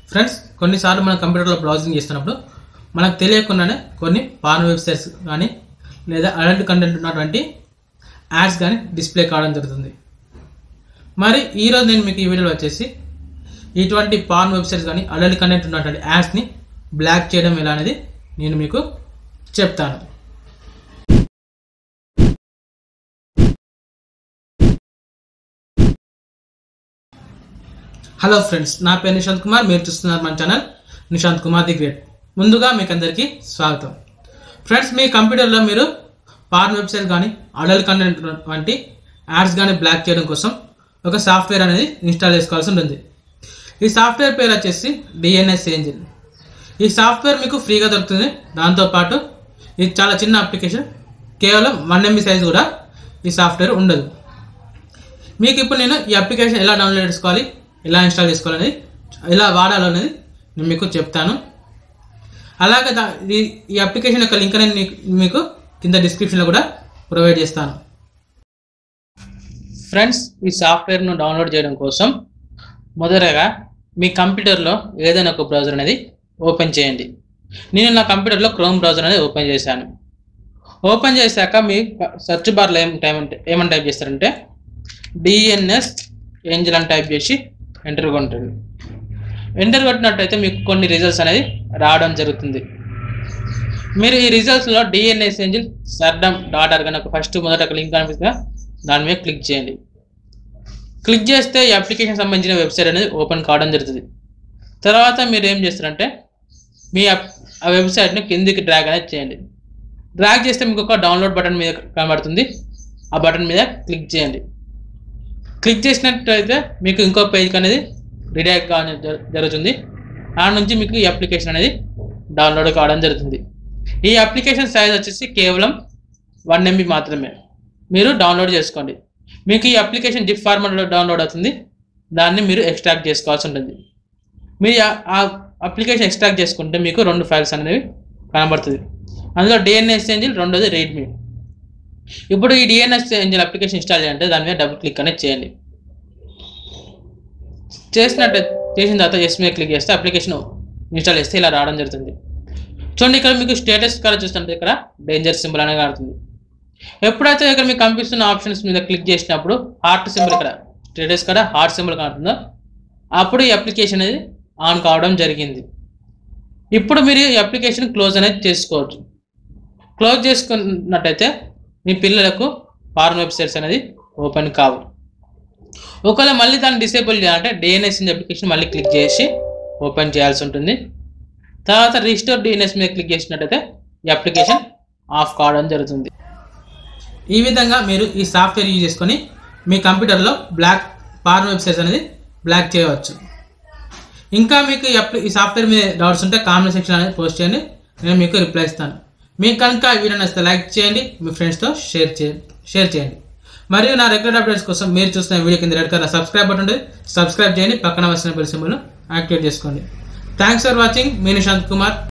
Friends, కొన్నిసార్లు మన కంప్యూటర్లో బ్రౌజింగ్ చేస్తున్నప్పుడు మనకు తెలియకుండానే కొన్ని పార్న్ వెబ్సైట్స్ కానీ లేదా అడల్ట్ కంటెంట్ ఉన్నటువంటి యాడ్స్ కానీ డిస్ప్లే కావడం జరుగుతుంది. మరి ఈరోజు నేను మీకు ఈ వీడియోలో వచ్చేసి ఇటువంటి పార్న్ వెబ్సైట్స్ కానీ అడల్ట్ కంటెంట్ ఉన్నటువంటి యాడ్స్ని బ్లాక్ చేయడం ఎలా అనేది నేను మీకు చెప్తాను. హలో ఫ్రెండ్స్, నా పేరు నిశాంత్ కుమార్. మీరు చూస్తున్నారు మన channel Nishant Kumar the great. ముందుగా మీకు అందరికీ స్వాగతం. ఫ్రెండ్స్, మీ కంప్యూటర్లో మీరు పార్న్ వెబ్సైట్ కానీ అడల్ట్ కంటెంట్ వంటి యాడ్స్ కానీ బ్లాక్ చేయడం కోసం ఒక సాఫ్ట్వేర్ అనేది ఇన్స్టాల్ చేసుకోవాల్సి ఉంటుంది. ఈ సాఫ్ట్వేర్ పేరు వచ్చేసి DNS Angel. ఈ సాఫ్ట్వేర్ మీకు ఫ్రీగా దొరుకుతుంది. దాంతోపాటు ఇది చాలా చిన్న అప్లికేషన్, కేవలం 1 MB సైజ్ కూడా ఈ సాఫ్ట్వేర్ ఉండదు. మీకు ఇప్పుడు నేను ఈ అప్లికేషన్ ఎలా డౌన్లోడ్ చేసుకోవాలి, ఎలా ఇన్స్టాల్ చేసుకోవాలనేది, ఎలా వాడాలనేది నేను మీకు చెప్తాను. అలాగే ఈ అప్లికేషన్ యొక్క లింక్ అనేది మీకు కింద డిస్క్రిప్షన్లో కూడా ప్రొవైడ్ చేస్తాను. ఫ్రెండ్స్, ఈ సాఫ్ట్వేర్ను డౌన్లోడ్ చేయడం కోసం మొదటగా మీ కంప్యూటర్లో ఏదైనా ఒక బ్రౌజర్ అనేది ఓపెన్ చేయండి. నేను నా కంప్యూటర్లో క్రోమ్ బ్రౌజర్ అనేది ఓపెన్ చేశాను. ఓపెన్ చేశాక మీ సెర్చ్ బార్లో ఏమని టైప్ చేస్తారంటే DNS Angel అని టైప్ చేసి ఎంటర్ కొట్టండి. ఎంటర్ కొట్టినట్టయితే మీకు కొన్ని రిజల్ట్స్ అనేది రావడం జరుగుతుంది. మీరు ఈ రిజల్ట్స్లో DNS Angel sardam.org అని మొదట ఒక లింక్ కనిపిస్తుందా, దాని మీద క్లిక్ చేయండి. క్లిక్ చేస్తే ఈ అప్లికేషన్ సంబంధించిన వెబ్సైట్ అనేది ఓపెన్ కావడం జరుగుతుంది. తర్వాత మీరు ఏం చేస్తారంటే మీ ఆ వెబ్సైట్ని కిందికి డ్రాగ్ అనేది చేయండి. డ్రాగ్ చేస్తే మీకు ఒక డౌన్లోడ్ బటన్ మీద కనబడుతుంది. ఆ బటన్ మీద క్లిక్ చేయండి. క్లిక్ చేసినట్లయితే మీకు ఇంకో పేజ్కి అనేది రిడైరెక్ట్ కావడం జరుగుతుంది. ఆ నుంచి మీకు ఈ అప్లికేషన్ అనేది డౌన్లోడ్ కావడం జరుగుతుంది. ఈ అప్లికేషన్ సైజ్ వచ్చేసి కేవలం 1 MB మాత్రమే. మీరు డౌన్లోడ్ చేసుకోండి. మీకు ఈ అప్లికేషన్ జిప్ ఫార్మాట్లో డౌన్లోడ్ అవుతుంది. దాన్ని మీరు ఎక్స్ట్రాక్ట్ చేసుకోవాల్సి ఉంటుంది. మీరు ఆ అప్లికేషన్ ఎక్స్ట్రాక్ట్ చేసుకుంటే మీకు 2 ఫైల్స్ అనేవి కనబడుతుంది. అందులో DNS Angel, రెండోది రెడ్మీ. ఇప్పుడు ఈ DNS Angel అప్లికేషన్ ఇన్స్టాల్ చేయాలంటే దాని మీద డబుల్ క్లిక్ అనేది చేయండి. చేసిన తర్వాత ఎస్ మీద క్లిక్ చేస్తే అప్లికేషన్ ఇన్స్టాల్ చేస్తే ఇలా రావడం జరుగుతుంది. చూడండి, ఇక్కడ మీకు స్టేటస్ కలర్ చూస్తుంటే ఇక్కడ డేంజర్ సింబల్ అనేది కడుతుంది. ఎప్పుడైతే ఇక్కడ మీకు కనిపిస్తున్న ఆప్షన్స్ మీద క్లిక్ చేసినప్పుడు హార్ట్ సింబల్, ఇక్కడ స్టేటస్ కూడా హార్ట్ సింబల్ కడుతుందో అప్పుడు ఈ అప్లికేషన్ అనేది ఆన్ కావడం జరిగింది. ఇప్పుడు మీరు ఈ అప్లికేషన్ క్లోజ్ అనేది చేసుకోవచ్చు. క్లోజ్ చేసుకున్నట్టయితే మీ పిల్లలకు పార్న్ వెబ్సైట్స్ అనేది ఓపెన్ కావు. ఒకవేళ మళ్ళీ దాన్ని డిసేబుల్ చేయాలంటే DNS అప్లికేషన్ మళ్ళీ క్లిక్ చేసి ఓపెన్ చేయాల్సి ఉంటుంది. తర్వాత రీస్టోర్ DNS మీద క్లిక్ చేసినట్టయితే ఈ అప్లికేషన్ ఆఫ్ కావడం జరుగుతుంది. ఈ విధంగా మీరు ఈ సాఫ్ట్వేర్ యూజ్ చేసుకొని మీ కంప్యూటర్లో పార్న్ వెబ్సైట్స్ అనేది బ్లాక్ చేయవచ్చు. ఇంకా మీకు ఈ సాఫ్ట్వేర్ మీద డౌట్స్ ఉంటే కామెంట్ సెక్షన్ అనేది పోస్ట్ చేయండి, నేను మీకు రిప్లై ఇస్తాను. మీకు కనుక ఈ వీడియో నచ్చితే లైక్ చేయండి, మీ ఫ్రెండ్స్తో షేర్ చేయండి. మరియు నా రెగ్యులర్ అప్డేట్స్ కోసం మీరు చూస్తున్న వీడియో కింద రెడ్ కలర్ సబ్స్క్రైబ్ బటన్ ఉంటుంది, సబ్స్క్రైబ్ చేయండి. పక్కన వచ్చిన బెల్ సింబల్ను యాక్టివేట్ చేసుకోండి. Thanks for watching. మీ నిశాంత్ కుమార్.